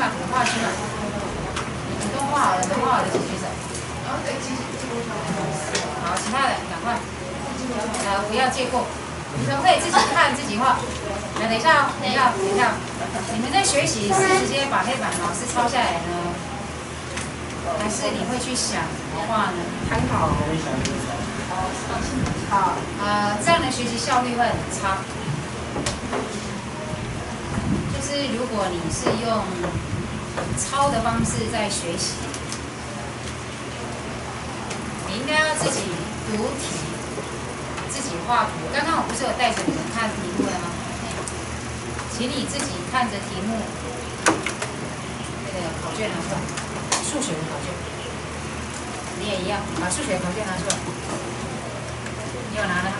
把图画出来。你们都画好了，没画好的请举手。好，其他的赶快。不要借过。你们可以自己看自己画。等一下，等一下。你们在学习是直接把黑板老师抄下来呢，还是你会去想怎么画呢？ 参考。 好，这样的学习效率会很差。就是如果你是用抄的方式在学习，你应该要自己读题，自己画图。刚刚我不是有带着你们看题目了吗？请你自己看着题目，那个考卷拿出来，数学的考卷，你也一样，把数学考卷拿出来。你有拿吗？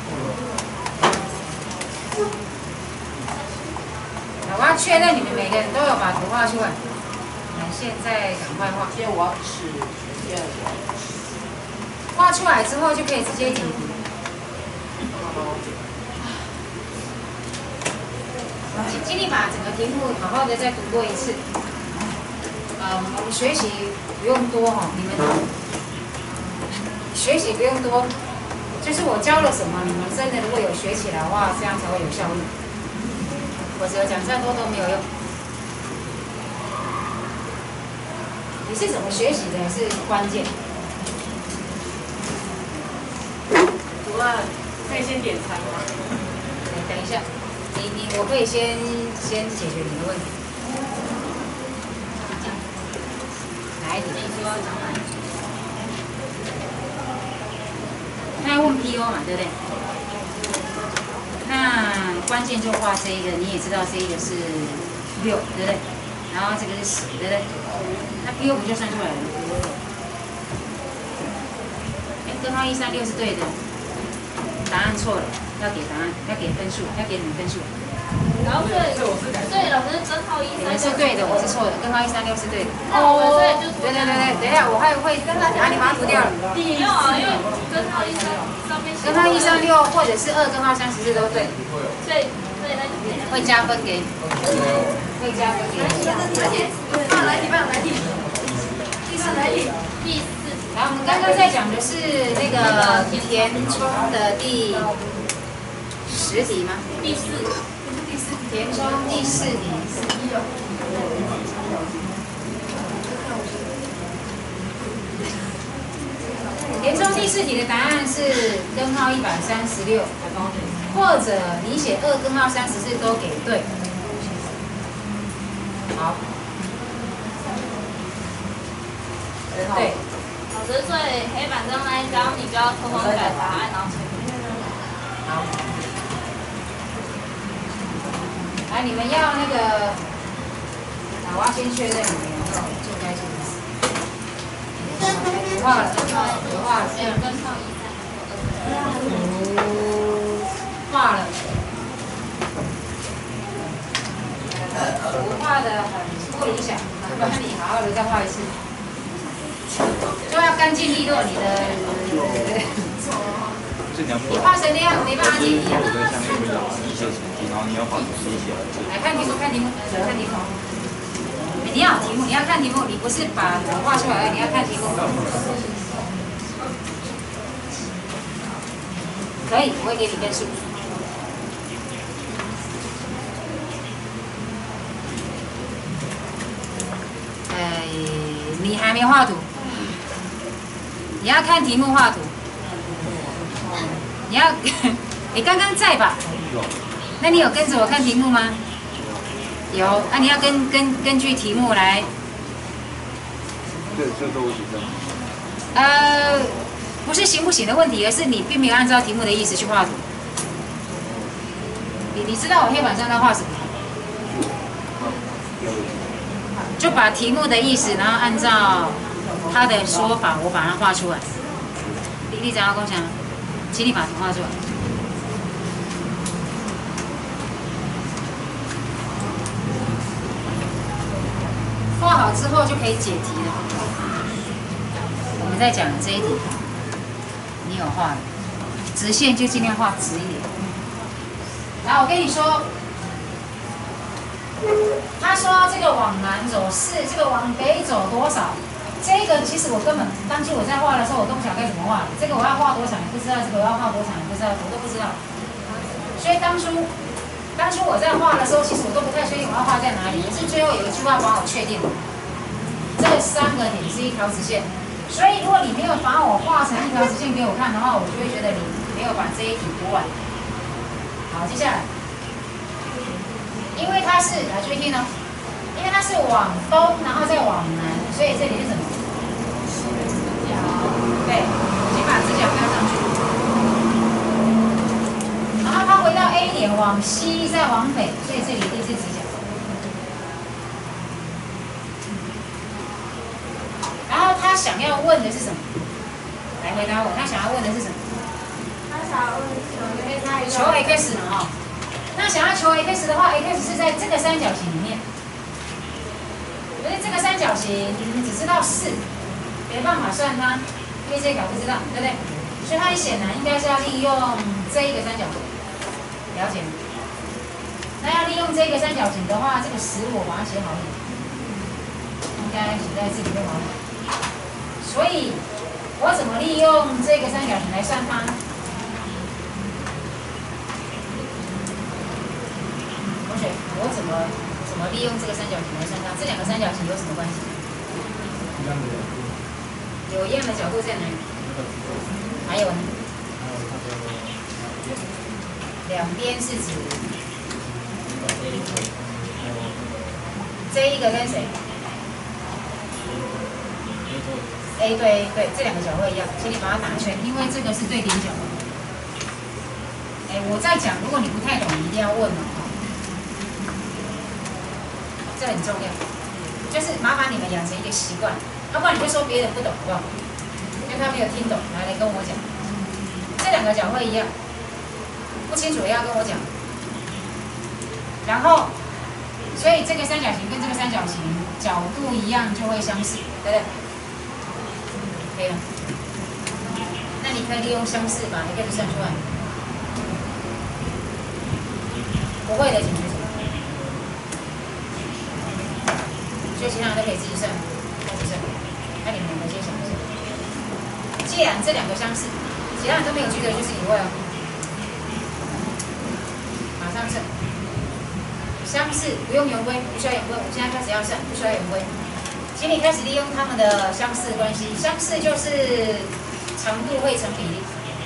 我要确认你们每个人都有把图画出来。那现在赶快画。 现在我要吃， 画出来之后就可以直接解题。请你把整个题目好好的再读过一次。我们学习不用多哈，你们学习不用多，就是我教了什么，你们真的如果有学起来的话，这样才会有效率。否则讲再多都没有用。你是怎么学习的是关键。 除了可以先点餐吗？ 等一下。我可以先解决你的问题。哪一题？他要问 PO 嘛，对不对？那关键就画这一个，你也知道这一个是6，对不对？然后这个是10，对不对？那 PO 不就算出来了？根号136是对的，答案错了。要给答案，要给分数，要给你们分数。 然后对，老师根号136。你们是对的，我是错的，根号136是对的。 哦，对，就对，等一下，我还会你把它涂掉了。 没有啊，因为根号136上面。 根号136或者是2根号34都对。 所以那就会加分给你。会加分给你。 来题。第4。 然后我们刚刚在讲的是那个填充的第10题吗？ 第4。 填充第4题。填充第4题的答案是根号136，或者你写2根号34都给对。好。对。 老师，所以黑板上那一张，你就要偷偷改答案，然后好。来，你们要那个，我要先确认你们有没有做该做的事。画了。画了。我画的很不理想，麻烦你好好的再画一次。都要干净利落，你的。你画成那样没办法解题啊。来看题目，看题目。你要题目，你要看题目，你不是把图画出来，你要看题目。可以，我会给你分数。你还没画图。你要看题目画图，你要，你刚刚在吧？那你有跟着我看题目吗？有，那你要根据题目来。 对，这都是这样。 不是行不行的问题，而是你并没有按照题目的意思去画图。你知道我黑板上在画什么？就把题目的意思，然后按照他的说法，我把它画出来。你怎样共享？请你把图画出来。画好之后就可以解题了。我们在讲这一题，你有画了，直线就尽量画直一点。然后我跟你说，它他说这个往南走4，这个往北走多少？这个其实我根本当初我在画的时候，我都不晓得该怎么画。这个我要画多长也不知道，这个我要画多长也不知道，我都不知道。所以当初我在画的时候，其实我都不太确定我要画在哪里。可是最后有一句话帮我确定了，这个3个点是一条直线。所以如果你没有把我画成一条直线给我看的话，我就会觉得你没有把这一题读完。好，接下来，因为它是来注意听哦，因为它是往东，然后再往南，所以这里是什么？对，请把直角标上去。然后它回到 A 点往西，再往北，所以这里一定是直角。然后他想要问的是什么？来回答我，他想要问的是什么？ 他想问求 x 嘛哈。那想要求 x 的话 ，x 是在这个三角形里面。可是这个三角形你们只知道4，没办法算它，因为这个不知道，对不对？所以它很显然应该是要利用这一个三角形，了解吗？那要利用这个三角形的话，这个10我把它写好一点，应该写在这里就好了。所以我怎么利用这个三角形来算它？同学，我怎么利用这个三角形来算它？这两个三角形有什么关系？有一样的角度在哪里？还有呢？两边是指这一个跟谁？A 对 A 对，这两个角会一样，请你把它打圈，因为这个是对点角。我在讲，如果你不太懂，你一定要问哦，这很重要，就是麻烦你们养成一个习惯，要不然你就说别人不懂，好不好？因为他没有听懂，来跟我讲，这两个角会一样，不清楚也要跟我讲。然后，所以这个三角形跟这个三角形角度一样就会相似，对不对？可以了。那你可以利用相似把 x 算出来。不会的，请举手。所以其他人都可以自己算，开始算。那你们两个先想一下。既然这两个相似，其他人都没有举的，就是你会哦。马上算。相似不用圆规，不需要圆规。我们现在开始要算，不需要圆规。请你开始利用它们的相似关系，相似就是长度会成比例，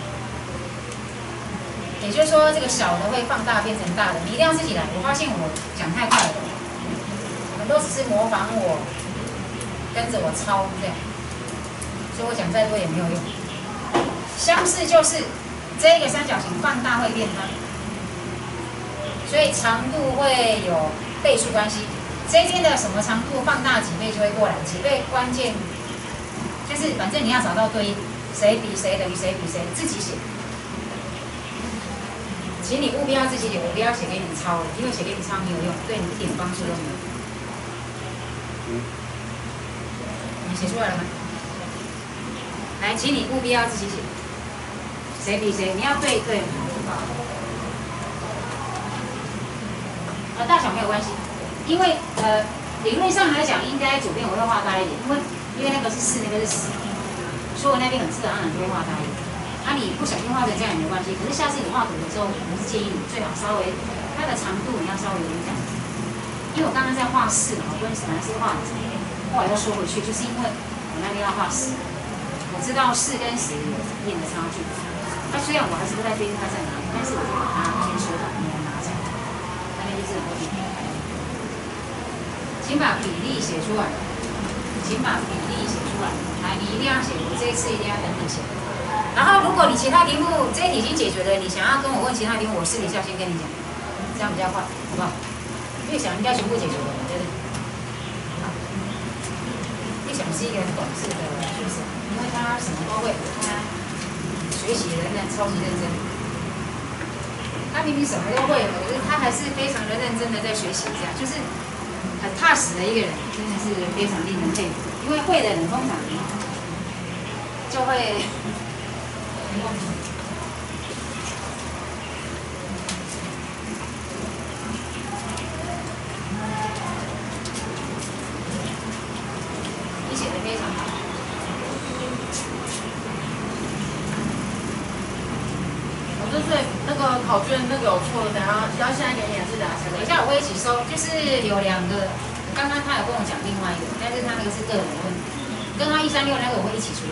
也就是说这个小的会放大变成大的，你一定要自己来。我发现我讲太快了，你们都只是模仿我，跟着我抄这样，所以我讲再多也没有用。相似就是这个三角形放大会变大，所以长度会有倍数关系。这边的什么长度放大几倍就会过来，几倍关键就是反正你要找到对应，谁比谁等于谁比谁，自己写。请你务必要自己写，我不要写给你抄了，因为写给你抄没有用，对你一点帮助都没有。你写出来了吗？来，请你务必要自己写，谁比谁，你要对。大小没有关系。因为理论上来讲，应该左边我会画大一点，因为那个是4，那个是10，所以我那边很自然而然就会画大一点。你不小心画成这样也没关系，可是下次你画图的时候，我是建议你最好稍微它的长度你要稍微有点讲，因为我刚刚在画4嘛，我跟本来是画长，后来又缩回去，就是因为我那边要画10，我知道4跟10有一定的差距。虽然我还是不太确定它在哪里，但是我就把它先缩短，你来拿起来，那边就是我比。请把比例写出来，请把比例写出来。来，你一定要写，我这一次一定要等你写。然后，如果你其他题目这一题已经解决了，你想要跟我问其他题目，我私底下先跟你讲，这样比较快，好不好？越想应该全部解决了，对不对？越想是一个很懂事的学生，因为他什么都会，他学习仍然超级认真。他明明什么都会，可是他还是非常的认真的在学习，这样就是很踏实的一个人，真的是非常令人佩服。因为会的人通常就会。 考卷那个有错的，等下要现在给你，还是等下下等一下我会一起收，就是有2个，刚刚他有跟我讲另外一个，但是他那个是个人的问题，跟他136那个我会一起处理。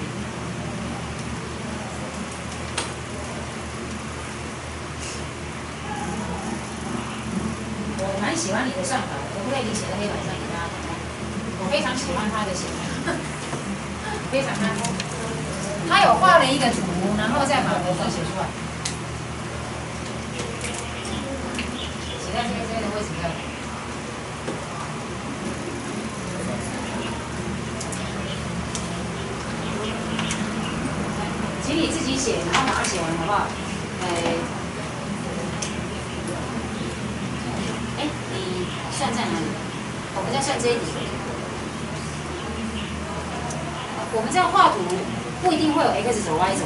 我蛮喜欢你的算法，可不可以你写在黑板上给大家看看？我非常喜欢他的写法，非常看。他有画了一个图，然后再把逻辑写出来。写在这边的位置上。请你自己写，然后马上写完，好不好？你算在哪里？我们在算这一题。我们在画图不一定会有 x 轴 y 轴。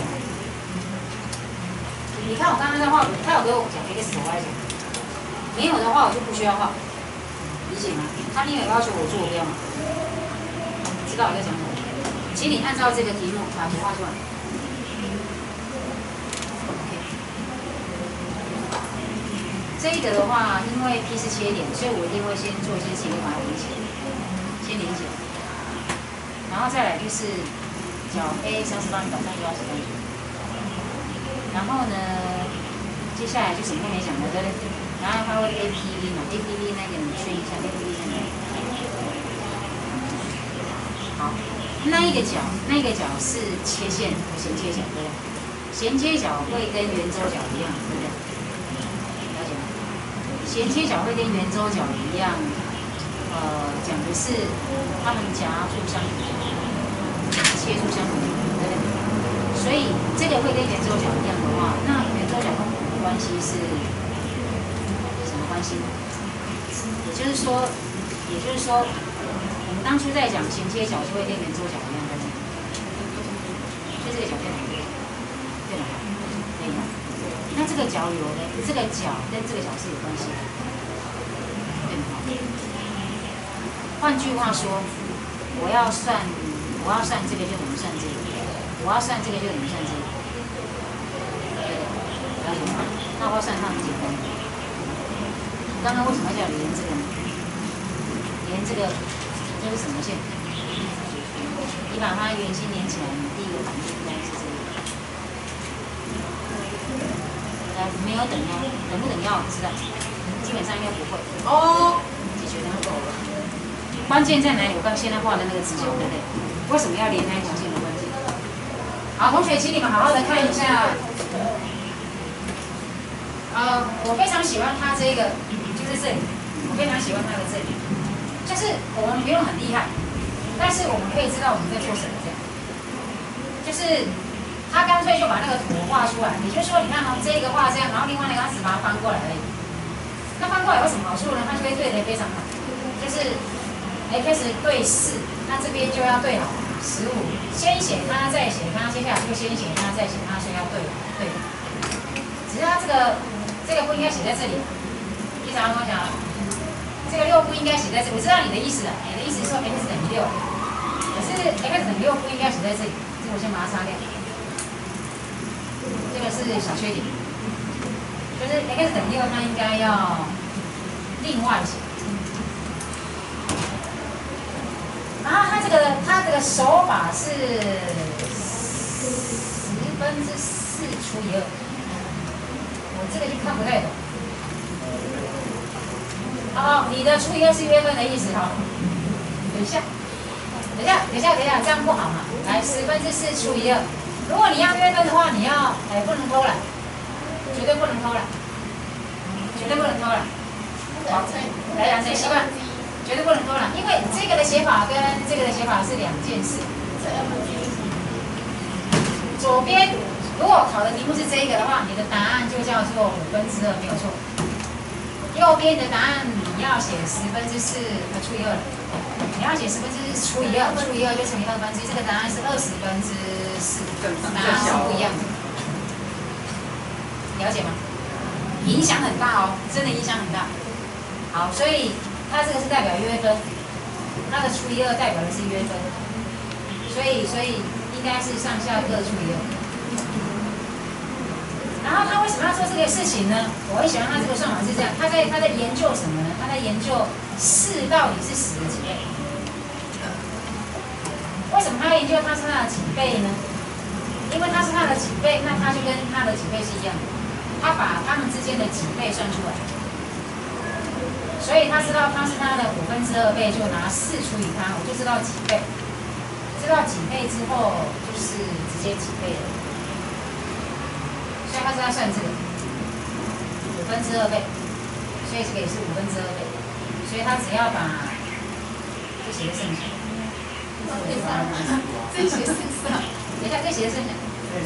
你看我刚刚在画图，他有给我讲 x 轴 y 轴，没有的话我就不需要画，理解吗？他因为要求我坐标嘛，知道我在讲什么？请你按照这个题目把图画出来。这一个的话，因为 P 是切点，所以我一定会先做一件事情，把它连起来，先连起来。然后再来就是角 A 38度角上180度。然后呢，接下来就什么都没讲了，对不对？然后它会 APV 嘛 ，APV 那个你圈一下 ，APV 在哪里？好，那一个角是切线和衔接角，对不对？衔接角会跟圆周角一样，对不对？衔接角会跟圆周角一样，讲的是它们夹住相同，切出相同，对不对？所以这个会跟圆周角一样的话，那圆周角跟弧的关系是什么关系？也就是说，我们当初在讲衔接角就会跟圆周角一样，对不对？所以这个角对哪个？对哪个？对吗？那这个角有的，这个角跟这个角是有关系的，对吗？换句话说，我要算这个就等于算这个，我要算这个就等于算这个，了解吗？那我要算它很简单。刚刚为什么叫连这个呢？连这个这是什么线？你把它圆心连起来，你第一个反应应该是这个。没有等腰，等不等腰知道？基本上应该不会。哦，解决的够了。关键在哪里？我刚现在画的那个直角，对不对？为什么要连那一条线的关键？好，同学，请你们好好的看一下。我非常喜欢它这个，就是这里，我非常喜欢它的这里，就是我们不用很厉害，但是我们可以知道我们在做什么，这样，就是。他干脆就把那个图画出来，也就是说，你看哦，这个画这样，然后另外那个他只把它翻过来而已。那翻过来有什么好处呢？它就会对得非常好，就是 x 对4，那这边就要对好15。先写它，再写它，接下来就先写它，再写它，所以要对。只是它这个不应该写在这里。你想要跟我讲，这个6不应该写在这里。我知道你的意思了，你的意思是说 x 等于6，可是 x 等于6不应该写在这里，这个我先把它擦掉。这个是小缺点，就是 x 等于6，它应该要另外写。然后它这个手法是4/4除以2，我这个就看不太懂。你的除以2是约分的意思哈。等一下，这样不好嘛。来，4/4除以2。如果你要约分的话，你要不能偷懒，绝对不能偷懒，绝对不能偷懒。好，来养成习惯，绝对不能偷懒，因为这个的写法跟这个的写法是2件事。左边如果考的题目是这个的话，你的答案就叫做2/5，没有错。右边的答案你要写4/4除以2，你要写4/4除以2，除以2就乘以1/2，这个答案是20/4，答案是不一样的，了解吗？影响很大哦，真的影响很大。好，所以它这个是代表约分，它的除以2代表的是约分，所以应该是上下各除以2。那然后他为什么要做这个事情呢？我会喜欢他这个算法是这样，他在研究什么呢？他在研究4到底是10的几倍。为什么他要研究它是它的几倍呢？因为它是它的几倍，那它就跟它的几倍是一样的。他把它们之间的几倍算出来，所以他知道它是它的2/2倍，就拿4除以它，我就知道几倍。知道几倍之后，就是直接几倍了。所以他是要算这个2/2倍，所以这个也是2/2倍，所以他只要把这写的剩下， 这写剩下， 等一下这写的剩下，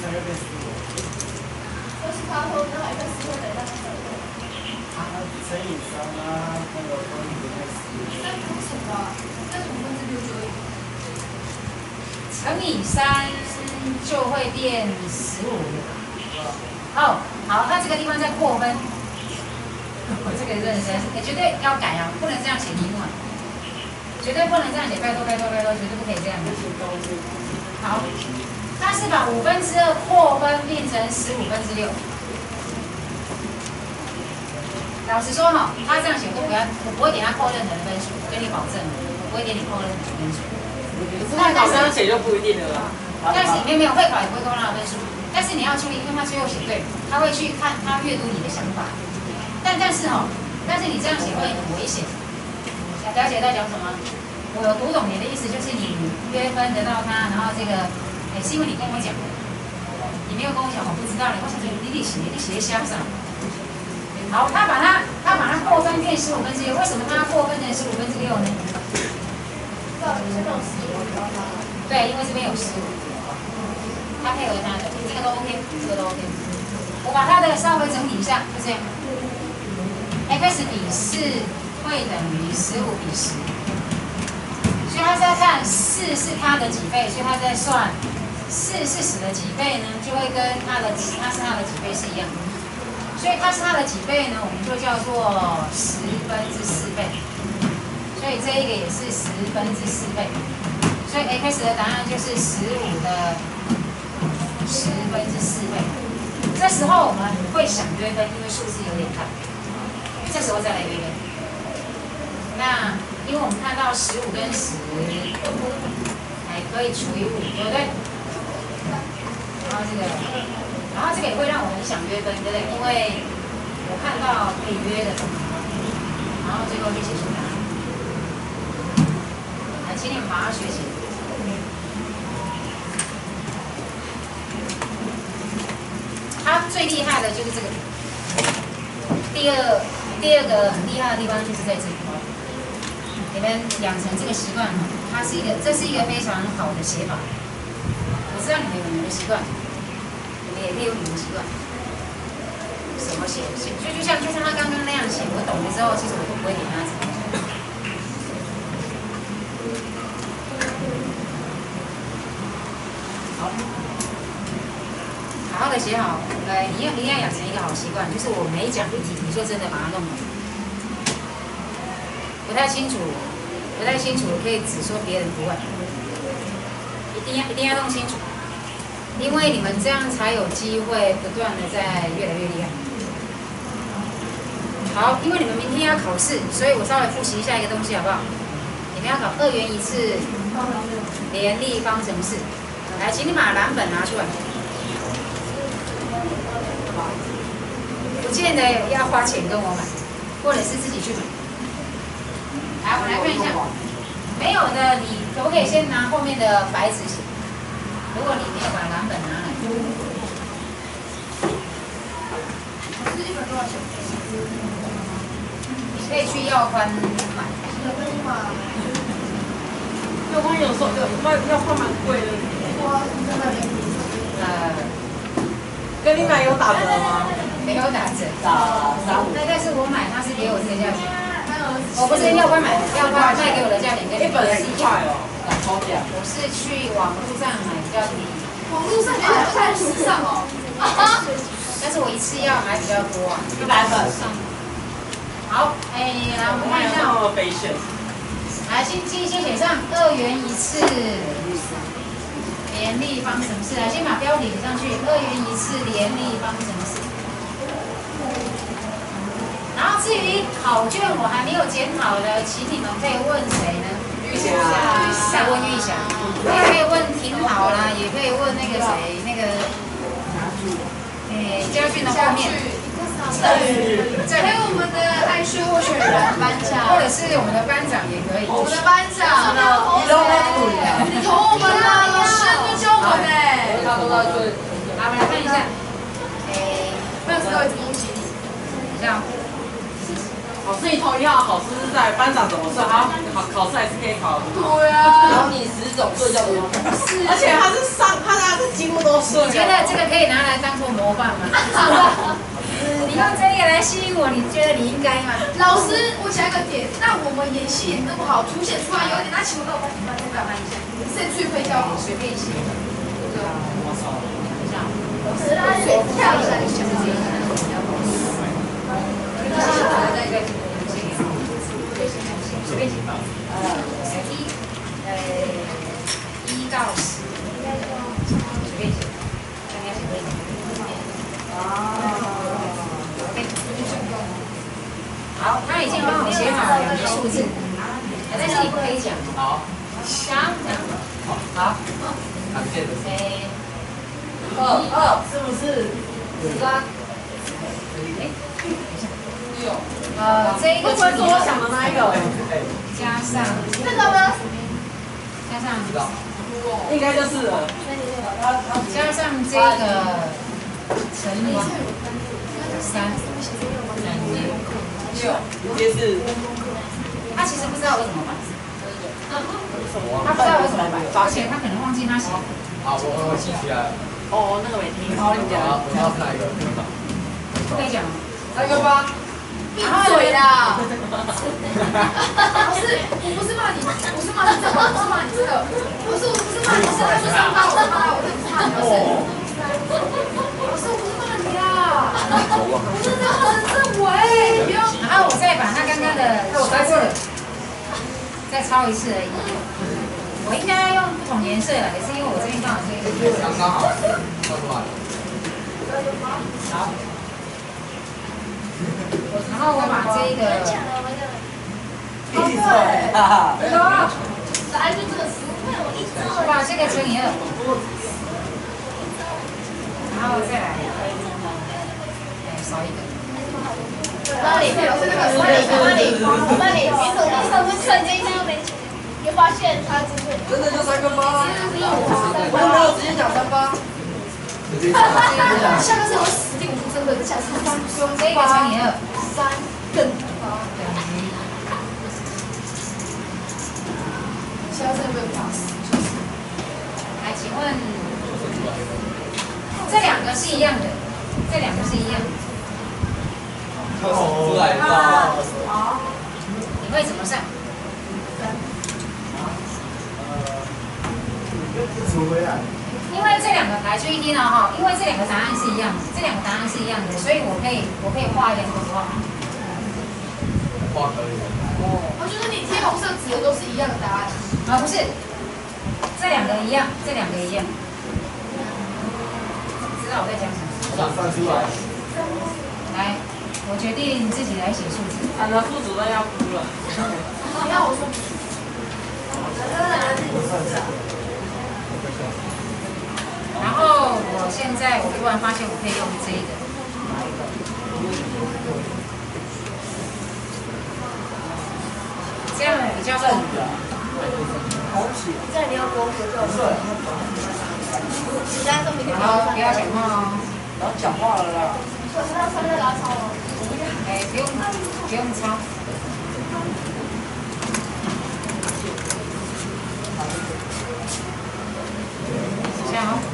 就是他说那1分10会等于那个乘以3啊，那个多1个10。 3不什么？这是6/5就而已。 乘以3就会变15。哦，好，那这个地方再扩分，我这个认真，绝对要改啊，不能这样写题目啊，绝对不能这样写，拜托，绝对不可以这样。好，他是把2/2扩分变成15/6。老实说哈，他这样写我不会给他扣任何的分数，我跟你保证，我不会给你扣任何的分数。 那考这样写就不一定了啦。 但是没有会考也不会扣他的分数。但是你要注意，因为他最后写对，他会去看他阅读你的想法。但是你这样写会很危险。了解在讲什么？我有读懂你的意思，就是你约分得到他，然后这个，是因为你跟我讲的，你没有跟我讲，我不知道你。我想说你写瞎啥？好，他把它扩分变15/6，为什么他扩分成15/6呢？对，因为这边有15。他配合他的，这个都 OK， 这个都 OK。我把它的稍微整理一下，就这样。x 比4会等于15:10，所以他是要看4是它的几倍，所以他在算4是10的几倍呢，就会跟它是它的几倍是一样的。所以它是它的几倍呢，我们就叫做4/10倍。所以这一个也是4/10倍。所以 x 的答案就是15的10/4倍。这时候我们会想约分，因为数字有点大，这时候再来约分。那因为我们看到15跟10还可以除以5，对不对？然后这个也会让我很想约分，对不对？因为我看到可以约的，然后最后就写出答案。来，请你们把它学起来。它最厉害的就是这个。第二个很厉害的地方就是在这里。你们养成这个习惯哈，这是一个非常好的写法。我知道你们有你们的习惯，你们也可以有你们的习惯。什么写？就像他刚刚那样写，我懂了之后，其实我都不会给他怎么样。好。好好的写好，你一定要养成一个好习惯，就是我每讲一题，你就真的把它弄好。不太清楚，可以只说别人不会，一定要弄清楚，因为你们这样才有机会不断的在越来越厉害。好，因为你们明天要考试，所以我稍微复习一下一个东西好不好？你们要考2元一次联立方程式，来，请你把蓝本拿出来。不见得要花钱跟我买，或者是自己去买。来，我们来看一下，没有的，你可不可以先拿后面的白纸写？如果你没有把蓝本拿来， 是1本多少钱？ 你可以去药宽买。 药宽有时候药宽蛮贵的。跟你买有打折吗？ 没有打折， 打35。 但是我买它是给我这个价钱，我不是药宽买的，药宽卖给我的价钱跟你 1本10块哦，抽奖。 我是去网络上买比较便宜。 网络上买太时尚哦。 但是我一次要买比较多啊。 100本。 好，来我们看一下。来，先写上2元一次联立方程式。来，先把标题写上去，2元一次联立方程式。 至于考卷我还没有检讨的，请你们可以问谁呢？ 玉霞， 再问玉霞，也可以问挺好啦，也可以问那个谁，那个，家俊的后面。 还有我们的爱书候选人班长， 或者是我们的班长也可以。 我们的班长，你投我们啦，老师你教我们嘞。 他都在追。 好，我们来看一下， 那时候怎么起？ 这样。 老师，你同样考试是在班长怎么算？他考试还是可以考。 对啊。 然后你10种睡觉的吗？是。而且他是几乎都睡。 你觉得这个可以拿来当做模范吗？你用这个来吸引我，你觉得你应该吗？ 老师，我讲一个点，那我们演戏演得不好，凸显出来有点，那请问我们再表达一下，谁最会教？ 随便写。 老师，他随跳一下就行了。 随便写。1到10，随便写。大家写对吗？好，他已经帮我写好2个数字，但是你不可以讲。 好。 讲。好。 常见的。 2 是不是 3。 这一个会不会是我想的那一个？ 加上这个呢？ 加上应该就是了。 加上这个乘以3， 也是。 他其实不知道我怎么办，他不知道我怎么办，而且他可能忘记他写。 好，我记起来了。哦，那个没听。好，你讲。我要哪一个？ 不可以讲。 那个吧。闭嘴啦！不是，我不是骂你，我是骂你这个，我不是骂你这个，不是，我不是骂你，是他说上班，我在骂他，我在骂你，老师，我不是骂你啦，我是在骂政委，不要。 然后我再把他刚刚的再抄一次而已。我应该要用不同颜色了，也是因为我这边刚好这个。 刚刚好，抄出来了。 好。然后我把这个， 闭嘴！ 答案就这个词， 我把这个乘以2，然后再来，少一个。 那里，你怎么瞬间就没？你发现他真的就3个8？ 我没有直接讲3八。下个是有死定，我真的下次这个乘以2，3 更下次会打死。 来，请问这2个是一样的，这2个是一样的。 出来了。 你会怎么算？因为这2个来注意听了哈，因为这2个答案是一样的，这2个答案是一样的，所以我可以画一点符号。 画可以。 我觉得你贴红色纸的都是一样的答案。 不是，这2个一样，这2个一样。知道我在讲什么？ 算出来。 来，我决定自己来写数字。 喊了副主任要哭了。 你看我说。 然后我现在突然发现我可以用这个，这样比较顺。 这你要多合作。你大家都没听好，不要讲话哦。 然后讲话了啦。 我知道穿这个抄哦。 不用抄。等一下哦。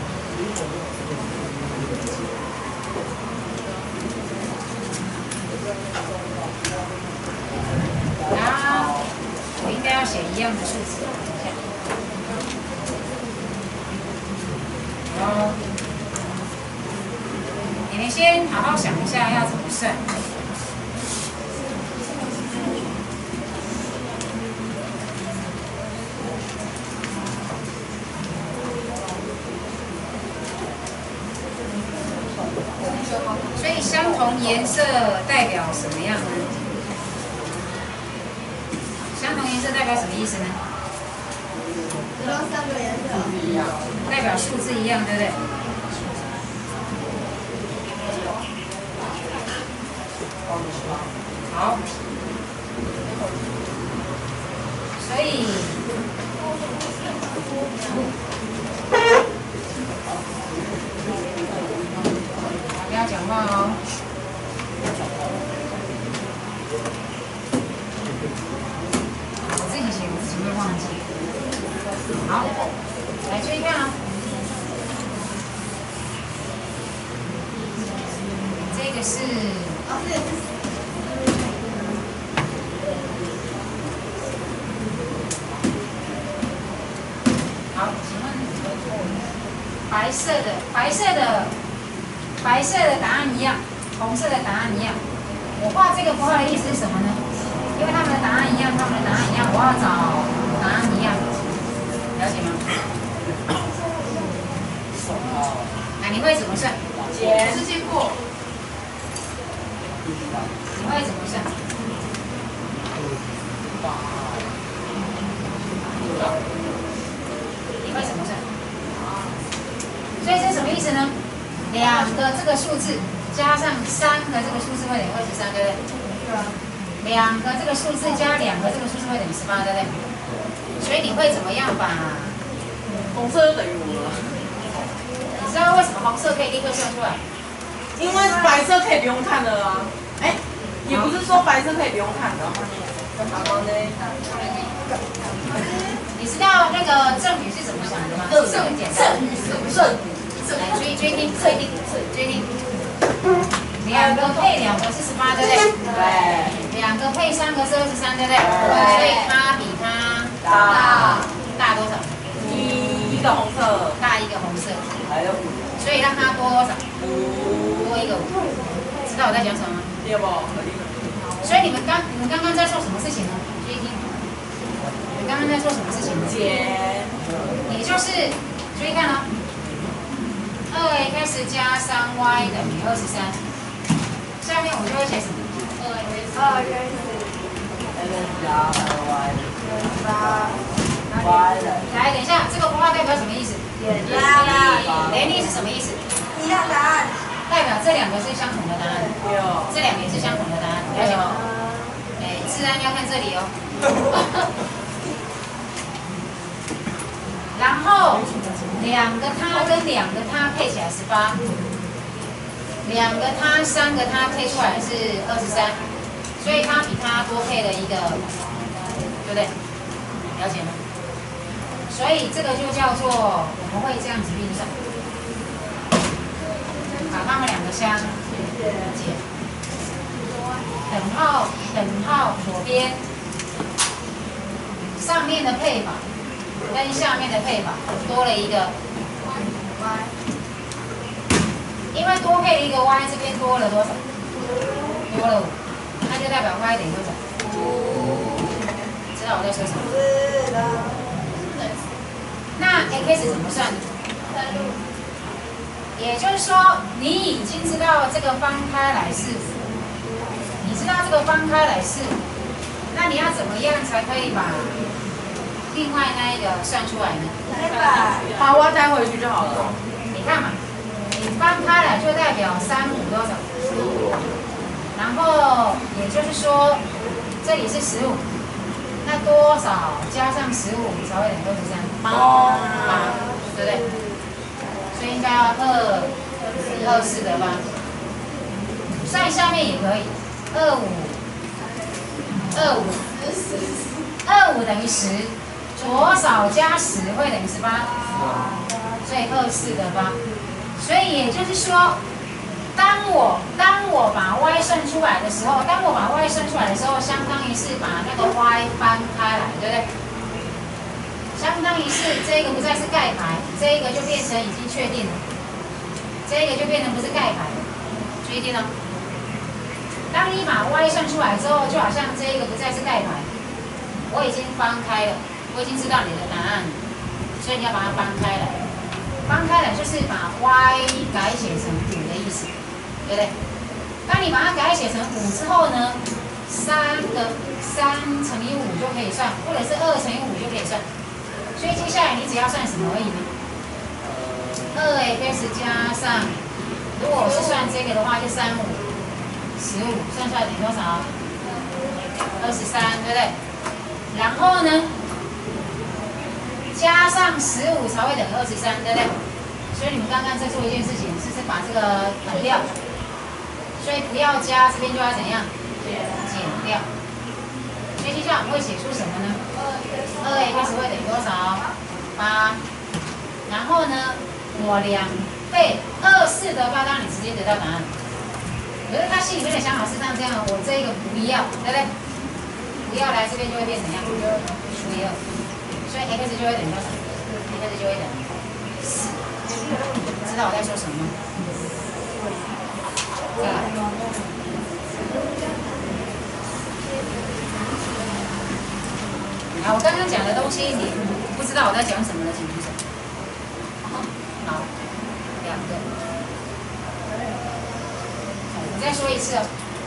啊，我应该要写一样的数字。等一下。好，你们先好好想一下要怎么算。所以相同颜色代表什么样呢？ 意思呢？ 得到3个颜色。 代表数字一样，对不对？好，所以不要讲话哦。我自己写，我自己会忘记。好，来注意看啊、这个是好，请问白色的答案一样，红色的答案一样。我画这个符号的意思是什么呢？因为他们的答案一样，他们的答案一样，我要找答案一样，了解吗？那你会怎么算？ 是经过。 你会怎么算？你会怎么算？所以这是什么意思呢？2个这个数字加上3个这个数字会等于23，对不对？对啊。2个这个数字加2个这个数字会等于18，对不对？所以你会怎么样把？ 红色就等于5了。 你知道为什么红色可以立刻算出来？ 因为白色可以不用看的啊。哎，也不是说白色可以不用看的。 你知道那个正语是怎么想的吗？是很简单。 正来，注意听，2个配2个是18，对不对？对。2个配3个是23，对不对？对。所以它比它大多少？ 一个红色， 大1个红色。 还有5。 所以让它多多少？多1个5。知道我在讲什么吗？ 对不？ 所以你们刚刚在做什么事情呢？注意听。你们刚刚在做什么事情呢？也就是注意看哦。2x 加3y等于23。下面我就会写什么来，等一下，这个符号代表什么意思？联立是什么意思？ 一样答案。 代表这2个是相同的答案，这2个也是相同的答案，了解吗？哎，自然要看这里哦。然后2个它跟2个它配起来18，2个它3个它配出来是23，所以它比它多配了1个，对不对？了解吗？所以这个就叫做我们会这样子运算，把它们2个相减，等号左边上面的配法跟下面的配法多了1个 y， 因为多配了1个 y， 这边多了多少？多了5，那就代表 y 等于多少？知道我在说什么？ 知道。 那 x 怎么算？也就是说，你已经知道这个方开来是5，你知道这个方开来是5，那你要怎么样才可以把另外那一个算出来呢？ 把y带回去就好了。 你看嘛，你翻开来就代表35多少？15。然后也就是说，这里是15，那多少加上15才会等于23？8，对不对？所以应该要24得8。算下面也可以，25等于10。左少加10会等于18，所以24得8。所以也就是说，当我把 y 算出来的时候，相当于是把那个 y 翻开来，对不对？相当于是这个不再是盖牌，这个就变成已经确定了，这个就变成不是盖牌了，注意听哦。当你把 y 算出来之后，就好像这个不再是盖牌，我已经翻开了。我已经知道你的答案，所以你要把它翻开来。翻开来就是把 y 改写成5的意思，对不对？当你把它改写成5之后呢， 3乘以5就可以算，或者是2乘以5就可以算。所以接下来你只要算什么而已呢？2x 加上，如果我是算这个的话，就3、5、15，算出来等于多少？23，对不对？然后呢，加上15才会等于23，对不对？所以你们刚刚在做一件事情，是把这个砍掉，所以不要加，这边就要怎样？减掉。所以接下来我们会写出什么呢？2x 会等于多少？8。然后呢，我2倍24的话，让你直接得到答案。可是他心里面的想法是这样，我这个不要，对不对？不要来这边就会变怎样？除以2，所以 x 就会等于多少 ？x 就会等于4。知道我在说什么吗？再来。好，我刚刚讲的东西你不知道我在讲什么的，请举手。好，2个。我再说一次哦。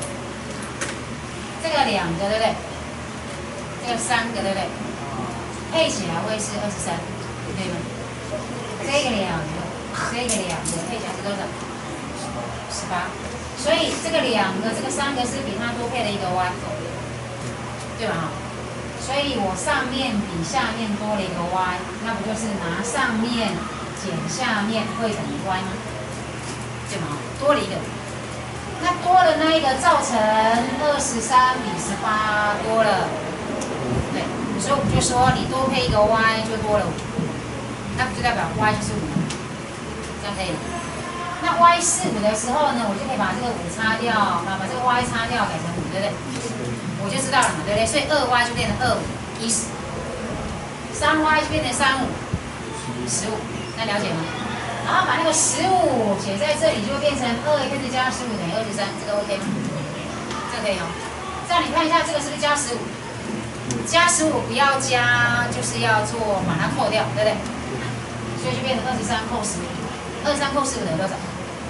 这个2个，对不对？这个3个，对不对？配起来会是23，对吗？这个2个，这个2个配起来是多少？18。所以这个2个，这个3个是比它多配了一个 y， 对吧？所以我上面比下面多了一个 y， 那不就是拿上面减下面会等于 y 吗？对吗？多了一个。那多了那一个造成23比18多了，对，所以我们就说你多配一个 y 就多了5，那不就代表 y 就是5，这样可以吗？那 y 是5的时候呢，我就可以把这个5擦掉，把这个 y 擦掉，改成5，对不对？我就知道了嘛，对不对？所以2y 就变成25，意思，3y 就变成35，15，那了解吗？然后把那个15写在这里，就会变成2x 加15等于23，这个 OK 吗？这个可以哦。这样你看一下，这个是不是加15？加15不要加，就是要做把它扣掉，对不对？所以就变成23扣15，23扣15等于多少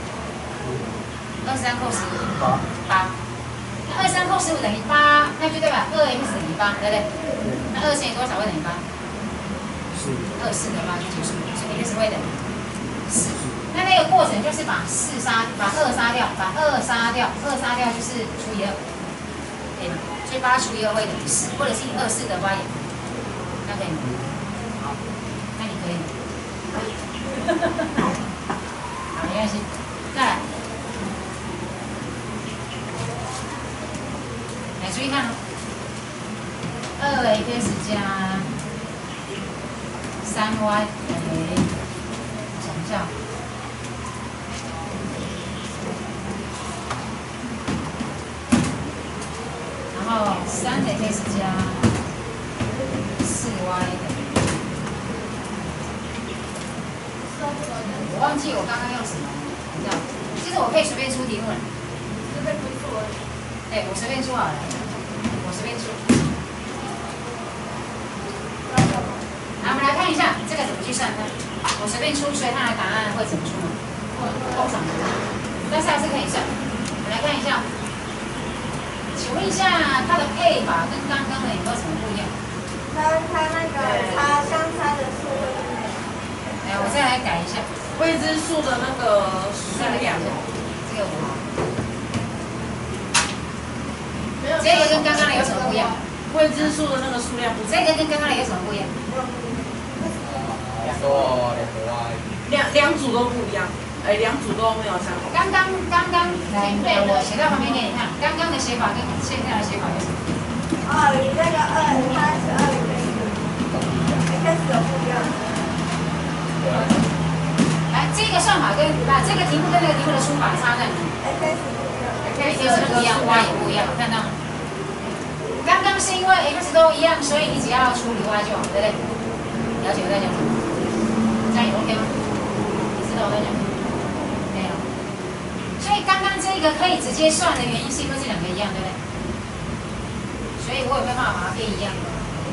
？23扣15，8。那23扣15等于8，那就代表2x 等于8，对不对？那2乘以多少会等于8？24的话就结束了，所以 x 会等于4。那个过程就是把2杀掉，把2杀掉，2杀掉就是除以2，可以吗？所以8除以2会等于4，或者是你24的话也可以，那可以吗？好，那你可以。好，没关系，再来。来注意看哦，2x 加3y 等于，想一下，然后3x 加4y 等于，我忘记我刚刚用什么，你知道？其实我可以随便出题目了。对，我随便出好了，我随便出。来，我们来看一下这个怎么去算它。我随便出，所以它的答案会怎么出呢？通常，但是还是可以算。我们来看一下，请问一下它的配法跟刚刚的有没有什么不一样？ 它那个相差的数会不一样。 来，我再来改一下。 未知数的那个数量， 这个这个跟刚刚的有什么不一样？ 未知数的那个数量不这个跟刚刚的有什么不一样？ 两组都不一样，两组都没有相同。 刚刚来，我写在旁边给你看，刚刚的写法跟现在的写法有什么？ 你那个2，它是2x 有不一样。 来，这个算法跟这个题目跟那个题目的出法差在哪里？x 不一样 ，y 也不一样，看到吗？刚刚是因为 x 都一样，所以你只要处理 y 就好，对不对？了解我在讲什么？这样也 OK 吗？你知道我在讲什么？没有。所以刚刚这个可以直接算的原因是因为这两个一样，对不对？所以我有没有办法把它变一样？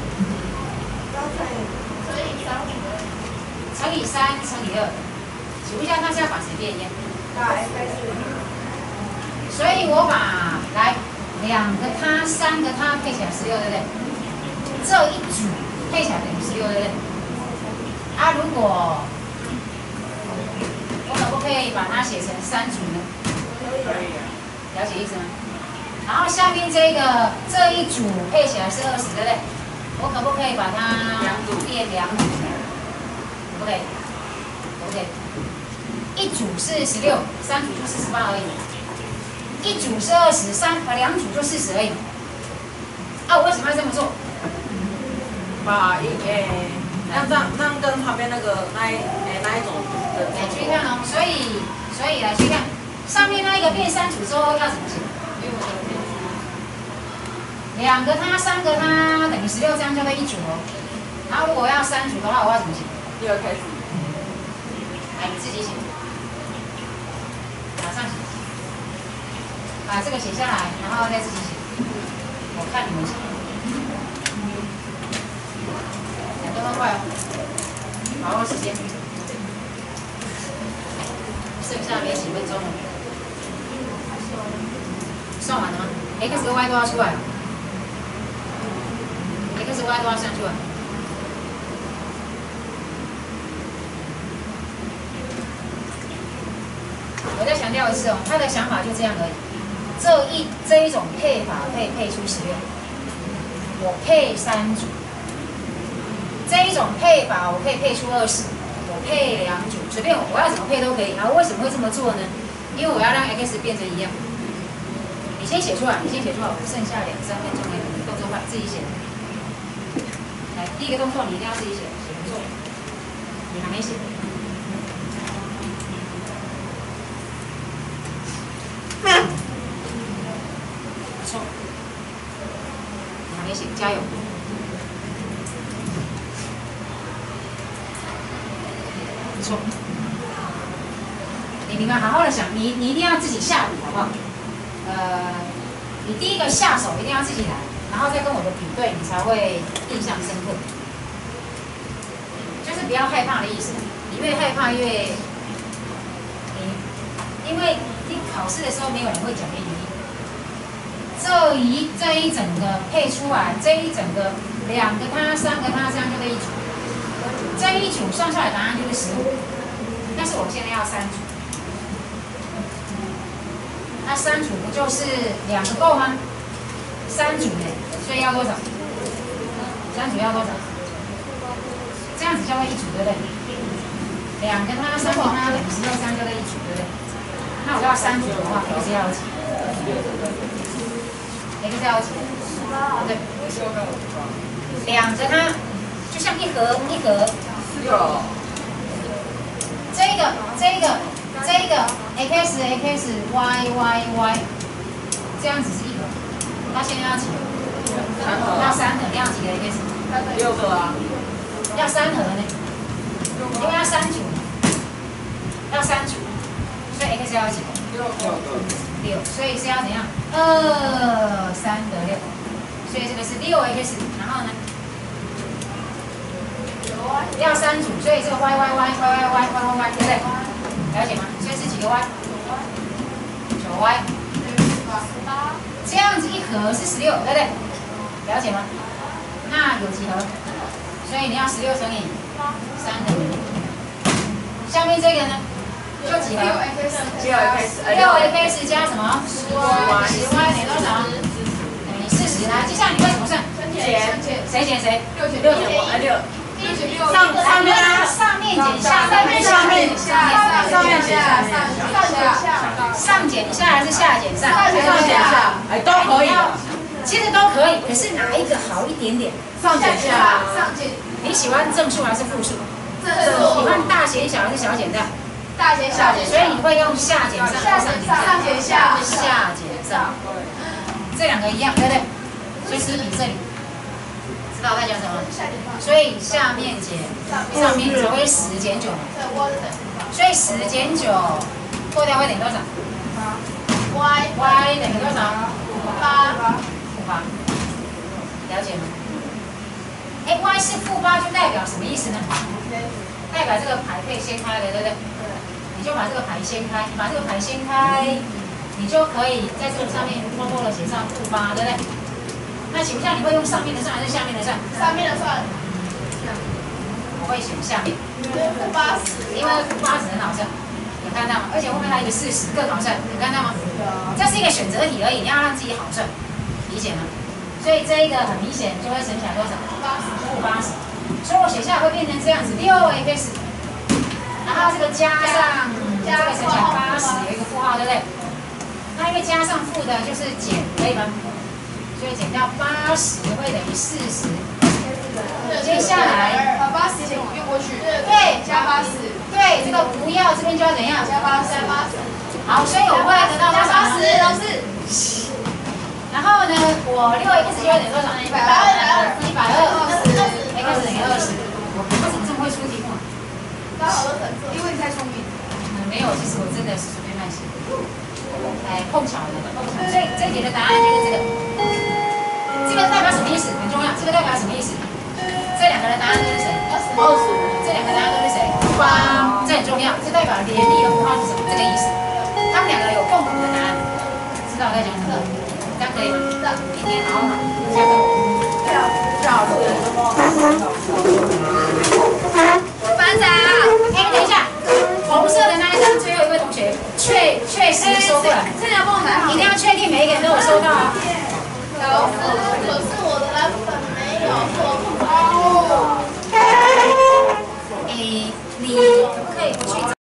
乘以3乘以2，请问一下，它是要把谁变一样？ 把 x。 所以我把来两个它、三个它配起来16，对不对？这一组配起来等于16，对不对？啊，如果我可不可以把它写成3组呢？ 可以啊。 了解意思吗？然后下面这一组配起来是20，对不对？我可不可以把它变2组？可不可以？可不可以？一组是16，3组就48而已。一组是20，2组就40而已。啊，我为什么要这么做？ 让跟旁边那一种的来去看哦，所以来去看上面那一个变3组之后要怎么写？两个它、三个它等于16，这样叫做一组哦。然后如果要3组的话，我要怎么写 ？6开始。 来，你自己写，马上写，把这个写下来，然后再自己写。我看你们写，2分快哦，把握时间，剩下没几分钟了。算完了吗 ？X 跟 Y 都要出来了。X、Y 都要算出来。我再强调一次哦，他的想法就这样而已。这一种配法可以配出16，我配3组。这一种配法我可以配出20，我配2组，随便我要怎么配都可以。然后为什么会这么做呢？因为我要让 X 变成一样。你先写出来，我剩下2、3分钟的动作快自己写。来，第一个动作你一定要自己写，写不错。你还没写。不错。你还没写，加油。不错。你们好好的想，你一定要自己下笔，好不好？你第一个下手一定要自己来，然后再跟我的比对，你才会印象深刻。就是不要害怕的意思，你越害怕越，因为你考试的时候没有人会讲给你听。这一整个配出来，这一整个2个它、3个它，这样就这一组。这一组算出来答案就是15，但是我现在要3组。那3组不就是2个够吗？3组呢，所以要多少？3组要多少？这样子叫做一组，对不对？2个它、3个它等于16，这样叫做一组，对不对？那我要3组的话 ，X 要几 ？X 要几？对，2个它就像一盒一盒。这个 x x y y y， 这样子是一盒，它现在要几盒？要3盒，要几个 x？ 6个啊。 要3盒呢？因为要3组，要3组，所以 x 要几个？6，所以是要怎样？2、3得6，所以这个是6x， 然后呢？要3组，所以这个 y， 对不对？了解吗？所以是几个 y？9y。这样子一盒是16，对不对？了解吗？那有几盒？所以你要16乘以3等于。下面这个呢？就几盒？6x 加什么？10y 等于多少？等于40。来，接下来你会怎么算？谁减谁？6减我上面减下，上减下还是下减上？ 上减下，哎，都可以。 其实都可以，可是哪一个好一点点？ 上减下。 你喜欢正数还是负数？喜欢大减小还是小减大？ 大减小。 所以你会用下减上还是上减下？ 上减下。 下减上，这2个一样，对不对？所以是比这里。知道我在讲什么？所以下面减上面只会10减9嘛，所以10减9过掉会等于多少 ？y 等于多少？-8，了解吗？y 是-8就代表什么意思呢？代表这个牌可以掀开的，对不对？你就把这个牌掀开，把这个牌掀开， 你就可以在这个上面默默的写上负8，对不对？那请问一下，你会用上面的算还是下面的算？ 上面的算， 我会选下面， 负80， 因为负80很好算，有看到吗？而且后面还有一个40更好算，有看到吗？这是一个选择题而已，你要让自己好算，理解吗？所以这一个很明显就会乘起来多少？负80，所以我写下来会变成这样子6x，然后这个加上这个乘起来80有一个负号，对不对？那因为加上负的就是减，可以吗？所以减掉80会等于40。接下来把80减运过去， 对， 加80， 对，这个不要这边就要怎样？ 加80， 好，所以我会得到多少呢？ 老师， 然后呢，我6x 就会等于多少呢？120，x 等于20。为什么这么会出题目？ 刚好都等错，因为你太聪明。 没有，其实我真的是随便乱写。哎，碰巧的，碰巧。所以这一题的答案就是这个。这个代表什么意思？很重要。这个代表什么意思？这两个的答案都是谁？20。这两个答案都是谁？8。这很重要，这代表联立的符号是什么？这个意思。他们两个有共同的答案，知道我在讲什么？这样可以吗？明天好好买，下课。 班长， 哎，等一下，红色的那一张最后一位同学确实收过来， 这两帮我拿好。 一定要确定每一个人都有收到啊。 老师，可是我的蓝本没有做。 哎，你可不可以去？